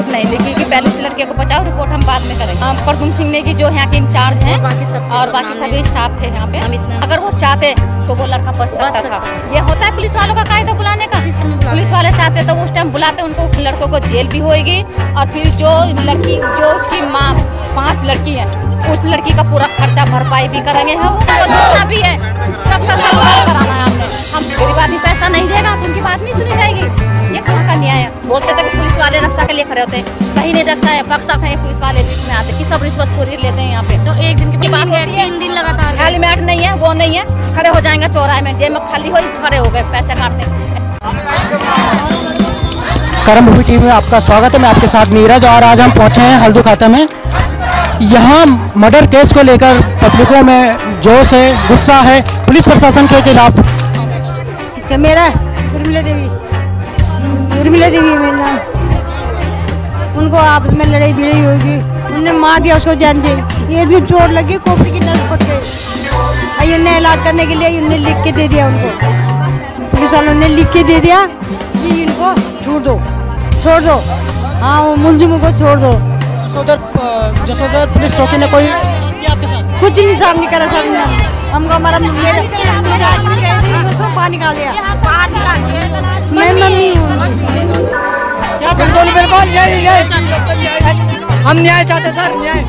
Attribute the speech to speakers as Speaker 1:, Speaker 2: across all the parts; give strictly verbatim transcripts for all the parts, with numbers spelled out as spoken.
Speaker 1: नहीं लिखी कि पहले इस लड़के को बचाओ, रिपोर्ट हम बाद में करेंगे। प्रदुम सिंह ने की जो यहाँ के इंचार्ज हैं और बाकी सभी स्टाफ थे यहाँ पे, अगर वो चाहते तो वो लड़का बच सकता था। ये होता है पुलिस वालों का कायदा बुलाने का। पुलिस वाले चाहते तो उस टाइम बुलाते, उनको लड़कों को जेल भी होएगी और फिर जो लड़की जो उसकी माँ पांच लड़की है उस लड़की का पूरा खर्चा भरपाई भी करेंगे हम, वो जितना भी है सब सब सब कराना है हमने। हम गरीब आदमी पैसा नहीं देगा तो उनकी बात नहीं सुनी जाएगी। ये कहाँ का न्याय है? बोलते थे कि पुलिस वाले रक्षा के लिए खड़े होते हैं, कहीं नहीं रक्षा है, पक्ष है पुलिस वाले बीच में आते कि सब रिश्वतखोरी लेते हैं यहाँ पे। जो एक दिन की बात होती है, तीन दिन लगातार हेलमेट नहीं है, वो नहीं है, खड़े हो जाएंगे चौराहे में, जेब में खाली हो खड़े हो गए पैसे काटते।
Speaker 2: कर्मभूमि टीवी में आपका स्वागत है। मैं आपके साथ नीरज और आज हम पहुंचे हैं हल्दू खाता में। यहाँ मर्डर केस को लेकर पब्लिकों में जोश है, गुस्सा है पुलिस प्रशासन के खिलाफ।
Speaker 3: इसका मेरा उर्मिला देवी उर्मिला देवी मेरा नाम। उनको आपस में लड़ाई भिड़ाई होगी, उन्होंने मार दिया उसको जान से। ये भी चोट लगी, खोपड़ी की नस पट गई। उन्हें इलाज करने के लिए उन्हें लिख के दे दिया, उनको पुलिस वालों ने लिख के दे दिया कि इनको छोड़ दो छोड़ दो हाँ वो मुलजिमों को छोड़ दो।
Speaker 2: जसोदर जसोदर पुलिस चौकी ने कोई आपके साथ
Speaker 3: कुछ नहीं साफ नहीं करा सर, हमको हमारा पानी निकाल दिया। मैं मम्मी हूँ।
Speaker 2: क्या चंदोली बिल्कुल यही यही हम न्याय चाहते सर, न्याय।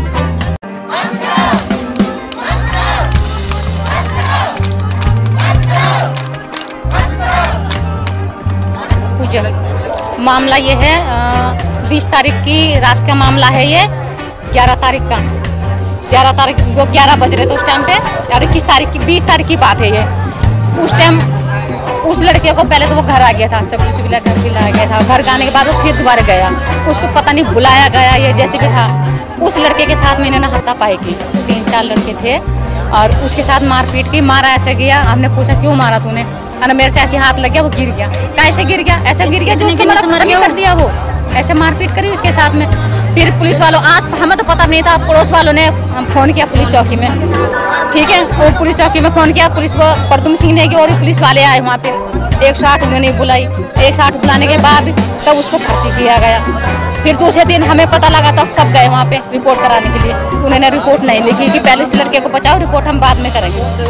Speaker 1: मामला ये है बीस तारीख की रात का मामला है। ये ग्यारह तारीख का ग्यारह तारीख वो ग्यारह बज रहे थे उस टाइम पे, और इक्कीस तारीख की बीस तारीख की बात है ये। उस टाइम उस लड़के को पहले तो वो घर आ गया था, सब कुछ मिला, घर भी लाया गया था। घर आने के बाद वो फिर दोबारा गया, उसको पता नहीं बुलाया गया ये जैसे भी था। उस लड़के के साथ मैंने ना हाथापाई की, तीन चार लड़के थे और उसके साथ मारपीट की। मारा ऐसे गया, हमने पूछा क्यों मारा तूने? अरे मेरे से ऐसे हाथ लग गया, वो गिर गया। कैसे गिर गया? ऐसे गिर गया जो उसको मतलब कर दिया, वो ऐसे मारपीट करी उसके साथ में। फिर पुलिस वालों, आज हमें तो पता नहीं था, पड़ोस वालों ने हम फोन किया पुलिस चौकी में, ठीक है, वो पुलिस चौकी में फोन किया, पुलिस वो प्रदुम सिंह ने की और पुलिस वाले आए वहाँ पे। एक सौ आठ उन्होंने बुलाई, एक सौ आठ बुलाने के बाद तब उसको भर्ती किया गया। फिर दूसरे दिन हमें पता लगा तो सब गए वहाँ पे रिपोर्ट कराने के लिए। उन्होंने रिपोर्ट नहीं लिखी कि पहले इस लड़के को बचाओ, रिपोर्ट हम बाद में करेंगे।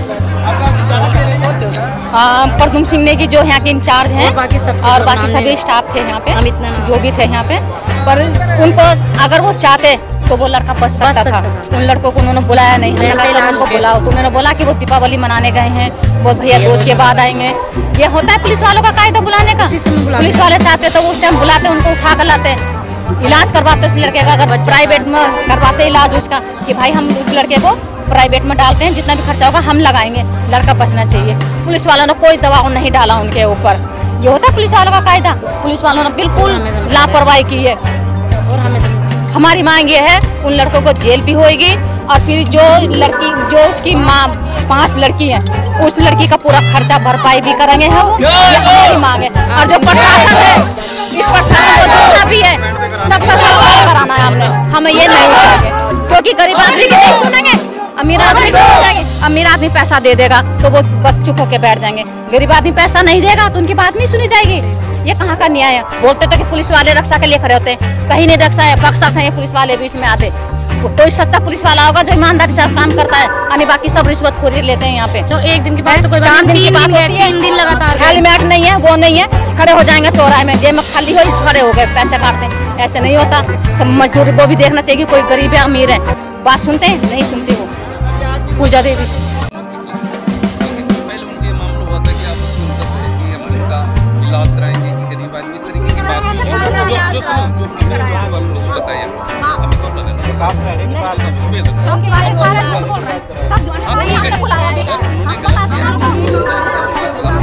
Speaker 1: प्रदुम सिंह ने की जो यहाँ के इंचार्ज हैं और बाकी सभी स्टाफ थे यहाँ पे, जो भी थे यहाँ पे, पर उनको अगर वो चाहते तो वो लड़का बच सकता था। उन लड़कों को उन्होंने बुलाया नहीं, उनको बुलाओ तो उन्होंने बोला कि वो दीपावली मनाने गए हैं, वो भैया दोस्त के बाद आएंगे। ये होता है पुलिस वालों का कायदा बुलाने का। पुलिस वाले चाहते तो उस टाइम बुलाते, उनको उठा कर लाते, इलाज करवाते उस लड़के का। अगर प्राइवेट में करवाते इलाज उसका कि भाई हम उस लड़के को प्राइवेट में डालते हैं, जितना भी खर्चा होगा हम लगाएंगे, लड़का बचना चाहिए। पुलिस वालों ने कोई दबाव नहीं डाला उनके ऊपर। ये होता है पुलिस वालों का कायदा। पुलिस वालों ने बिल्कुल लापरवाही की है। और हमें हमारी मांग ये है उन लड़कों को जेल भी होएगी और फिर जो लड़की जो उसकी माँ पांच लड़की है उस लड़की का पूरा खर्चा भरपाई भी करेंगे हम, ये हमारी मांग है। और जो प्रशासन है, इस प्रशासन को जितना भी है सब सब सब कराना है हमने। हमें ये नहीं चाहिए, क्योंकि गरीब आदमी की नहीं सुनेंगे, अमीर आदमी को हो जाएंगे। अमीर आदमी पैसा दे देगा तो वो बस चुप होकर बैठ जाएंगे, गरीब आदमी पैसा नहीं देगा तो उनकी बात नहीं सुनी जाएगी। ये कहाँ का न्याय है? बोलते थे कि पुलिस वाले रक्षा के लिए खड़े होते हैं, कहीं नहीं रक्षा है, पक्ष है पुलिस वाले बीच में आते। तो कोई सच्चा पुलिस वाला होगा जो ईमानदारी से काम करता है, यानी बाकी सब रिश्वतखोरी लेते हैं यहाँ पे। जो एक दिन की बात तो कोई चार दिन की बात होती है, तीन दिन लगातार हेलमेट नहीं है, वो नहीं है, खड़े हो जाएंगे चौराहे में, जेब में खाली हो खड़े हो गए पैसे काटते। ऐसे नहीं होता, सब मजदूरी को भी देखना चाहिए, कोई गरीब है अमीर है, बात सुनते हैं नहीं सुनते। वो पूजा देवी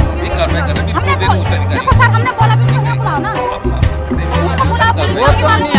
Speaker 4: हमने बोला भी